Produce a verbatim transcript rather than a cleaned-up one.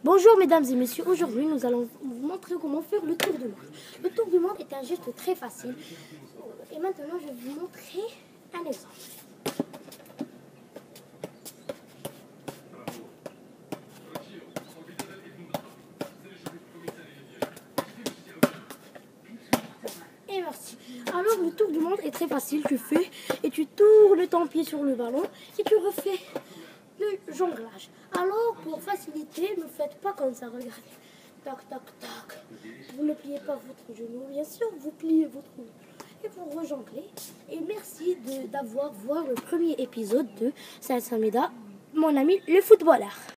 Bonjour mesdames et messieurs, aujourd'hui nous allons vous montrer comment faire le tour du monde. Le tour du monde est un geste très facile. Et maintenant je vais vous montrer un exemple. Et merci. Alors le tour du monde est très facile, tu fais et tu tournes ton pied sur le ballon et tu refais le jonglage. Alors pour faciliter, ne faites pas comme ça, regardez. Tac, tac, tac. Vous ne pliez pas votre genou, bien sûr, vous pliez votre genou. Et vous rejonglez. Et merci d'avoir vu le premier épisode de Saint-Samida, mon ami le footballeur.